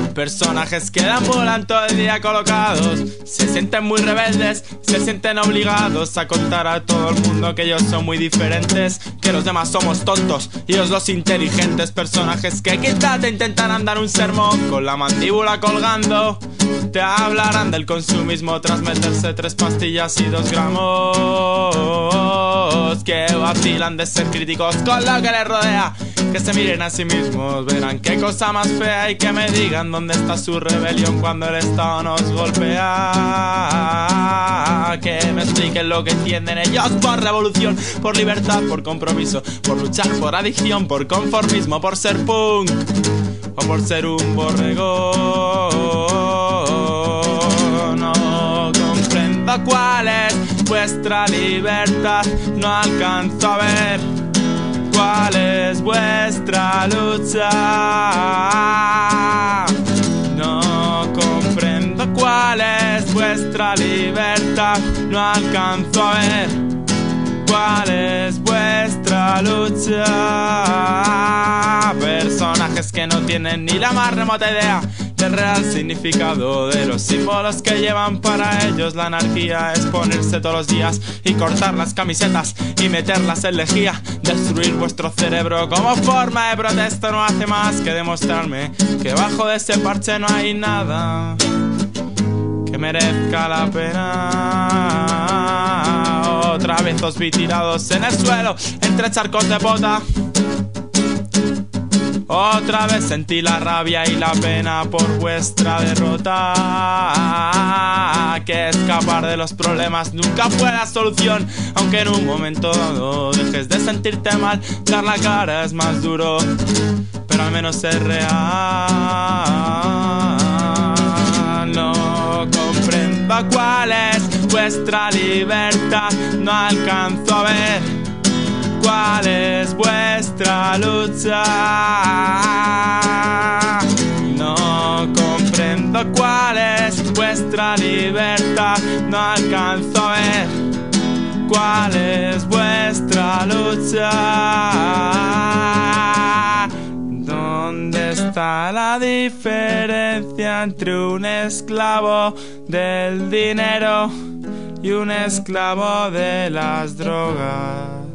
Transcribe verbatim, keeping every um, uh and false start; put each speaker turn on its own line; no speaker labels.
Personajes que deambulan todo el día colocados, se sienten muy rebeldes, se sienten obligados a contar a todo el mundo que ellos son muy diferentes, que los demás somos tontos y ellos los inteligentes. Personajes que quizás te intentarán dar un sermón con la mandíbula colgando, te hablarán del consumismo tras meterse tres pastillas y dos gramos, que vacilan de ser críticos con lo que les rodea, que se miren a sí mismos, verán qué cosa más fea y que me digan dónde está su rebelión cuando el Estado nos golpea, que me expliquen lo que entienden ellos por revolución, por libertad, por compromiso, por luchar, por adicción, por conformismo, por ser punk o por ser un borregón. No comprendo cuál es vuestra libertad, no alcanzo a ver cuál es vuestra lucha. No comprendo cuál es vuestra libertad, no alcanzo a ver cuál es vuestra lucha. Personajes que no tienen ni la más remota idea del real significado de los símbolos que llevan. Para ellos la anarquía es ponerse todos los días y cortar las camisetas y meterlas en lejía. Destruir vuestro cerebro como forma de protesta no hace más que demostrarme que bajo de ese parche no hay nada que merezca la pena. Otra vez os vi tirados en el suelo entre charcos de bota. Otra vez sentí la rabia y la pena por vuestra derrota. Que escapar de los problemas nunca fue la solución, aunque en un momento dado dejes de sentirte mal. Dar la cara es más duro, pero al menos es real. No comprendo cuál es vuestra libertad, no alcanzo a ver cuál es vuestra lucha. No comprendo cuál es vuestra libertad, no alcanzo a ver cuál es vuestra lucha. ¿Dónde está la diferencia entre un esclavo del dinero y un esclavo de las drogas?